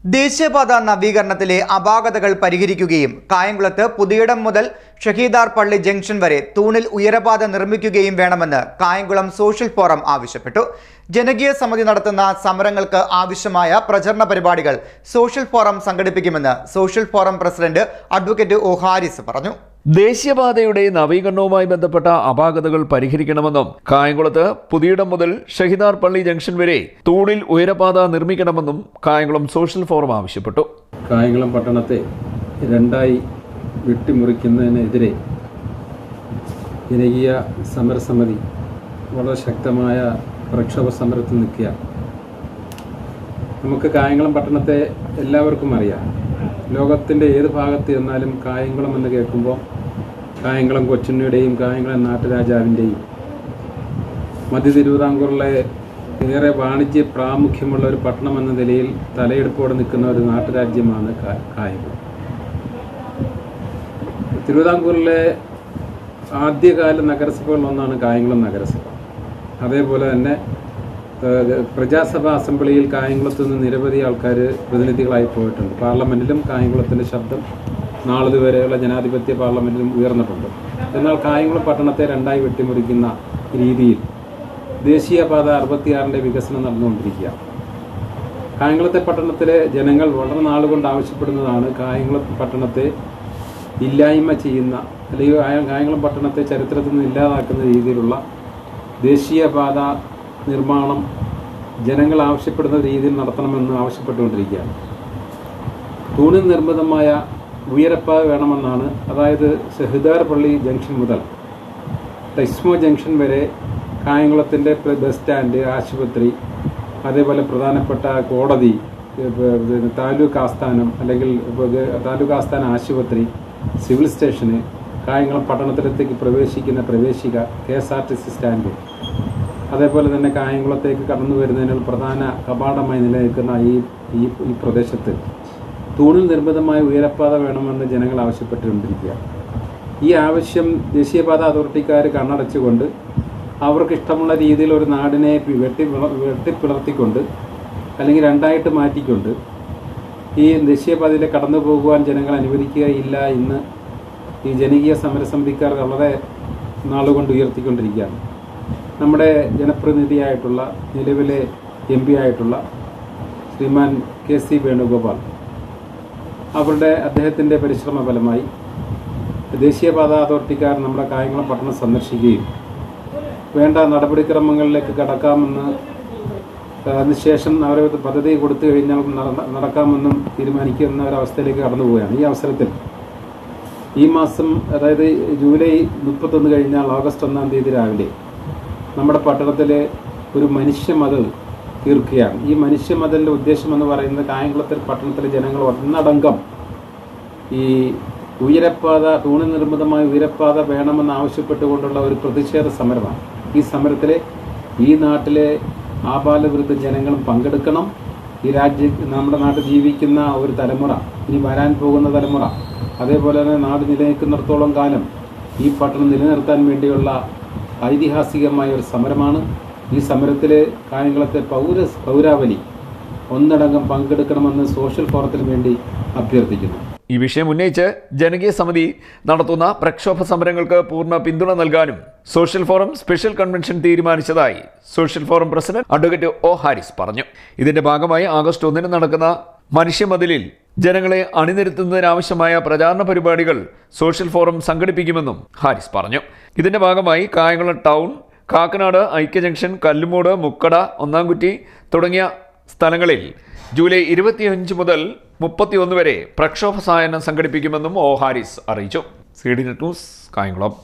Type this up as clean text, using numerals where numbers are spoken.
ദേശീയപാത നവീകരണത്തിലെ അപാകതകൾ പരിഹരിക്കുകയും കായംകുളത്ത് പുതിയിടം മുതൽ ഷഹീദാർ പള്ളി ജംഗ്ഷൻ വരെ തൂണിൽ ഉയരപാത നിർമ്മിക്കുകയും വേണമെന്ന് കായംകുളം സോഷ്യൽ ഫോറം ആവശ്യപ്പെട്ടു. ജനകീയ സമിതി നടത്തുന്ന സമരങ്ങൾക്ക് ആവശ്യമായ പ്രചരണ പരിപാടികൾ സോഷ്യൽ ഫോറം സംഘടിപ്പിക്കുമെന്ന് social forum president advocate O Haris പറഞ്ഞു. ദേശീയപാതയുടെ നവീകരണവുമായി ബന്ധപ്പെട്ട അപാകതകൾ പരിഹരിക്കണമെന്നും കായംകുളത്ത് പുതിയിടം മുതൽ ഷഹീദാർ പള്ളി ജംഗ്ഷൻ വരെ തൂണിൽ ഉയരപാത നിർമ്മിക്കണമെന്നും കായംകുളം സോഷ്യൽ ഫോറം ആവശ്യപ്പെട്ടു. കായംകുളം പട്ടണത്തെ രണ്ടായി വെട്ടിമുറിക്കുന്നതിനെതിരെ ജനകീയ സമരസമിതി വളരെ ശക്തമായ പ്രക്ഷോഭ സമരത്തിൽ നിൽക്കുക. നമുക്ക് കായംകുളം പട്ടണത്തെ എല്ലാവർക്കും അറിയാം. ലോകത്തിൻ്റെ ഏത് ഭാഗത്ത് ചെന്നാലും കായംകുളം എന്ന് കേൾക്കുമ്പോൾ കായംകുളം കൊച്ചുണ്ണിയുടെയും കായംകുളം നാട്ടുരാജാവിൻ്റെയും മധ്യ തിരുവിതാംകൂറിലെ ഏറെ വാണിജ്യ പ്രാമുഖ്യമുള്ള ഒരു പട്ടണം എന്ന നിലയിൽ തലയെടുപ്പോടെ നിൽക്കുന്ന ഒരു നാട്ടുരാജ്യമാണ് കായംകുളം. തിരുവിതാംകൂറിലെ ആദ്യകാല നഗരസഭകളിലൊന്നാണ് കായംകുളം നഗരസഭ. അതേപോലെ തന്നെ പ്രജാസഭ അസംബ്ലിയിൽ കായംകുളത്ത് നിന്ന് നിരവധി ആൾക്കാർ പ്രതിനിധികളായി പോയിട്ടുണ്ട്. പാർലമെൻറ്റിലും കായംകുളത്തിൻ്റെ ശബ്ദം നാളിതുവരെയുള്ള ജനാധിപത്യ പാർലമെൻറ്റിലും ഉയർന്നിട്ടുണ്ട്. എന്നാൽ കായംകുളം പട്ടണത്തെ രണ്ടായി വെട്ടിമുറിക്കുന്ന രീതിയിൽ ദേശീയപാത 66ൻ്റെ വികസനം നടന്നുകൊണ്ടിരിക്കുക. കായംകുളത്തെ പട്ടണത്തിലെ ജനങ്ങൾ വളരെ നാളുകൊണ്ട് ആവശ്യപ്പെടുന്നതാണ് കായംകുളം പട്ടണത്തെ ഇല്ലായ്മ ചെയ്യുന്ന, അല്ലെങ്കിൽ കായംകുളം പട്ടണത്തെ ചരിത്രത്തിൽ നിന്ന് ഇല്ലാതാക്കുന്ന രീതിയിലുള്ള ദേശീയപാത നിർമ്മാണം ജനങ്ങൾ ആവശ്യപ്പെടുന്ന രീതിയിൽ നടത്തണമെന്ന് ആവശ്യപ്പെട്ടുകൊണ്ടിരിക്കുകയാണ്. തൂണിൽ നിർമ്മിതമായ ഉയരപ്പാത വേണമെന്നാണ്. അതായത് ഷഹീദാർ പള്ളി ജംഗ്ഷൻ മുതൽ ടെക്സ്മോ ജംഗ്ഷൻ വരെ കായംകുളത്തിൻ്റെ ബസ് സ്റ്റാൻഡ്, ആശുപത്രി, അതേപോലെ പ്രധാനപ്പെട്ട കോടതി, താലൂക്ക് ആസ്ഥാനം അല്ലെങ്കിൽ താലൂക്ക് ആശുപത്രി, സിവിൽ സ്റ്റേഷന്, കായംകുളം പട്ടണത്തിലേക്ക് പ്രവേശിക്കുന്ന പ്രവേശിക, KSRTC സ്റ്റാൻഡ്, അതേപോലെ തന്നെ കായംകുളത്തേക്ക് കടന്നു വരുന്നതിനുള്ള പ്രധാന കവാടമായി നിലനിൽക്കുന്ന ഈ പ്രദേശത്ത് തൂണിൽ നിർമ്മിതമായ ഉയരപ്പാത വേണമെന്ന് ജനങ്ങൾ ആവശ്യപ്പെട്ടുകൊണ്ടിരിക്കുക. ഈ ആവശ്യം ദേശീയപാത അതോറിറ്റിക്കാർ കണ്ണടച്ചുകൊണ്ട് അവർക്ക് ഇഷ്ടമുള്ള രീതിയിൽ ഒരു നാടിനെ വെട്ടിപ്പിളർത്തിക്കൊണ്ട് അല്ലെങ്കിൽ രണ്ടായിട്ട് മാറ്റിക്കൊണ്ട് ഈ ദേശീയപാതയിൽ കടന്നു പോകുവാൻ ജനങ്ങൾ അനുവദിക്കുകയില്ല എന്ന് ഈ ജനകീയ സമരസമിതിക്കാർ വളരെ നാളുകൊണ്ട് ഉയർത്തിക്കൊണ്ടിരിക്കുകയാണ്. നമ്മുടെ ജനപ്രതിനിധിയായിട്ടുള്ള നിലവിലെ MP ആയിട്ടുള്ള ശ്രീമാൻ KC വേണുഗോപാൽ അദ്ദേഹത്തിൻ്റെ പരിശ്രമ ഫലമായി ദേശീയപാത അതോറിറ്റിക്കാർ നമ്മുടെ കായംകുളം പട്ടണം സന്ദർശിക്കുകയും വേണ്ട നടപടിക്രമങ്ങളിലേക്ക് കടക്കാമെന്ന്, അതിനുശേഷം അവരെ പദ്ധതി കൊടുത്തു കഴിഞ്ഞാൽ നടക്കാമെന്നും തീരുമാനിക്കുന്ന ഒരവസ്ഥയിലേക്ക് കടന്നു പോവുകയാണ്. ഈ അവസരത്തിൽ ഈ മാസം, അതായത് ജൂലൈ 31 കഴിഞ്ഞാൽ ഓഗസ്റ്റ് 1-ാം തീയതി രാവിലെ നമ്മുടെ പട്ടണത്തിലെ ഒരു മനുഷ്യമതിൽ തീർക്കുകയാണ്. ഈ മനുഷ്യമതിലിൻ്റെ ഉദ്ദേശമെന്ന് പറയുന്നത് കായംകുളത്തിൽ പട്ടണത്തിലെ ജനങ്ങൾ ഒന്നടങ്കം ഈ ഉയരപ്പാത, തൂണിൽ നിർമ്മിതമായ ഉയരപ്പാത വേണമെന്ന് ആവശ്യപ്പെട്ടുകൊണ്ടുള്ള ഒരു പ്രതിഷേധ സമരമാണ്. ഈ സമരത്തിൽ ഈ നാട്ടിലെ ആബാലവൃദ്ധ ജനങ്ങളും പങ്കെടുക്കണം. നമ്മുടെ നാട്ടിൽ ജീവിക്കുന്ന ഒരു തലമുറ, ഇനി വരാൻ പോകുന്ന തലമുറ, അതേപോലെ തന്നെ നാട് നിലനിൽക്കുന്നിടത്തോളം കാലം ഈ പട്ടണം നിലനിർത്താൻ വേണ്ടിയുള്ള ഐതിഹാസികമായ ഒരു സമരമാണ്. ഈ സമരത്തിൽ കായംകുളത്തെ പൗരാവലി ഒന്നടങ്കം പങ്കെടുക്കണമെന്ന് സോഷ്യൽ ഫോറത്തിന് വേണ്ടി അഭ്യർത്ഥിക്കുന്നു. ഈ വിഷയം ഉന്നയിച്ച് ജനകീയ സമിതി നടത്തുന്ന പ്രക്ഷോഭ സമരങ്ങൾക്ക് പൂർണ്ണ പിന്തുണ നൽകാനും സോഷ്യൽ ഫോറം സ്പെഷ്യൽ കൺവെൻഷൻ തീരുമാനിച്ചതായി social forum president advocate O Haris പറഞ്ഞു. ഇതിന്റെ ഭാഗമായി ആഗസ്റ്റ് 1-ന് നടക്കുന്ന മനുഷ്യമതിലിൽ ജനങ്ങളെ അണിനിരത്തുന്നതിനാവശ്യമായ പ്രചാരണ പരിപാടികൾ സോഷ്യൽ ഫോറം സംഘടിപ്പിക്കുമെന്നും ഹാരിസ് പറഞ്ഞു. ഇതിന്റെ ഭാഗമായി കായംകുളം ടൗൺ, കാക്കനാട്, ഐക്യ ജംഗ്ഷൻ, കല്ലുമൂട്, മുക്കട, ഒന്നാംകുറ്റി തുടങ്ങിയ സ്ഥലങ്ങളിൽ ജൂലൈ 25 മുതൽ 31 വരെ പ്രക്ഷോഭ സായാഹ്നം സംഘടിപ്പിക്കുമെന്നും ഒ ഹാരിസ് അറിയിച്ചു. CDNet news, Kayamkulam.